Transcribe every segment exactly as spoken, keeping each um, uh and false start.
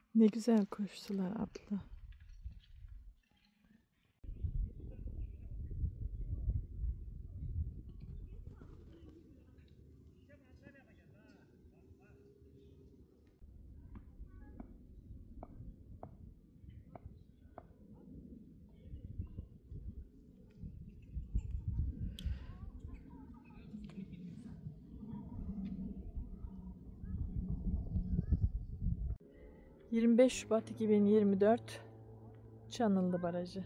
Ne güzel koştular abla. yirmi beş Şubat iki bin yirmi dört Çanıllı Barajı.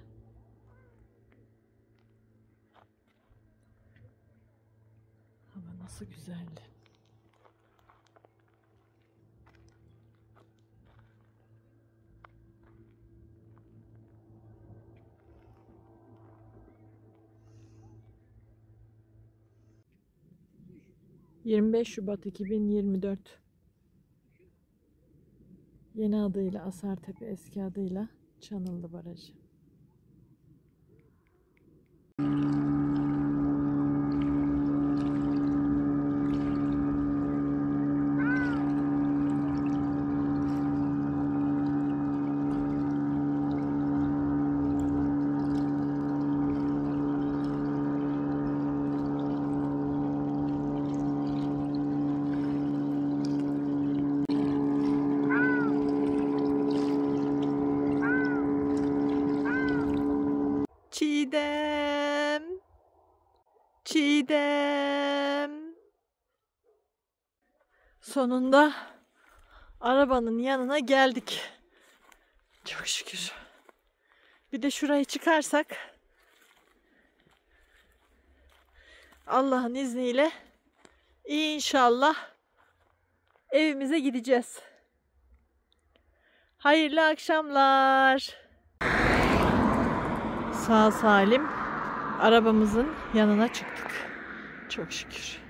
Hava nasıl güzeldi. yirmi beş Şubat iki bin yirmi dört. Yeni adıyla Asartepe, eski adıyla Çanıllı Barajı. Çiğdem, Çiğdem. Sonunda arabanın yanına geldik. Çok şükür. Bir de şurayı çıkarsak Allah'ın izniyle inşallah evimize gideceğiz. Hayırlı akşamlar. Sağ salim arabamızın yanına çıktık. Çok şükür.